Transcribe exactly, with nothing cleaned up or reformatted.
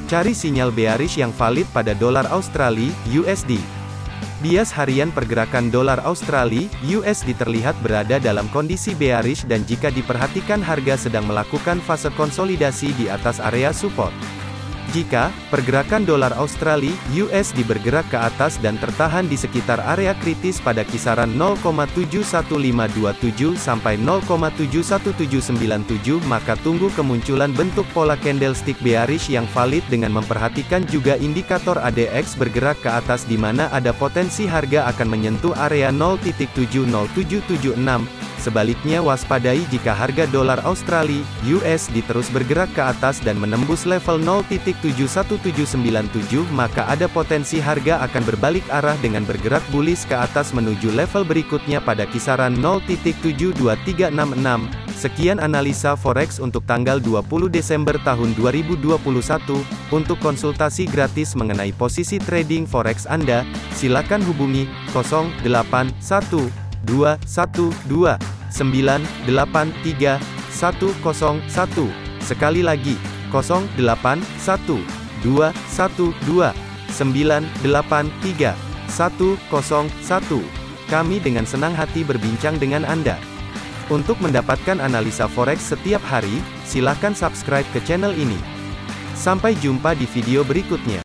Cari sinyal bearish yang valid pada dolar Australia, U S D. Bias harian pergerakan dolar Australia, U S D terlihat berada dalam kondisi bearish dan jika diperhatikan harga sedang melakukan fase konsolidasi di atas area support. Jika pergerakan dolar Australia, U S D bergerak ke atas dan tertahan di sekitar area kritis pada kisaran nol koma tujuh satu lima dua tujuh sampai nol koma tujuh satu tujuh sembilan tujuh, maka tunggu kemunculan bentuk pola candlestick bearish yang valid dengan memperhatikan juga indikator A D X bergerak ke atas di mana ada potensi harga akan menyentuh area nol titik tujuh nol tujuh tujuh enam. Sebaliknya waspadai jika harga dolar Australia, U S D terus bergerak ke atas dan menembus level nol titik tujuh satu tujuh sembilan tujuh, maka ada potensi harga akan berbalik arah dengan bergerak bullish ke atas menuju level berikutnya pada kisaran nol titik tujuh dua tiga enam enam. Sekian analisa forex untuk tanggal dua puluh Desember tahun dua ribu dua puluh satu. Untuk konsultasi gratis mengenai posisi trading forex Anda, silakan hubungi nol delapan satu dua satu dua sembilan delapan tiga satu nol satu. Sekali lagi, nol delapan satu dua satu dua sembilan delapan tiga satu nol satu. Kami dengan senang hati berbincang dengan Anda. Untuk mendapatkan analisa forex setiap hari, silakan subscribe ke channel ini. Sampai jumpa di video berikutnya.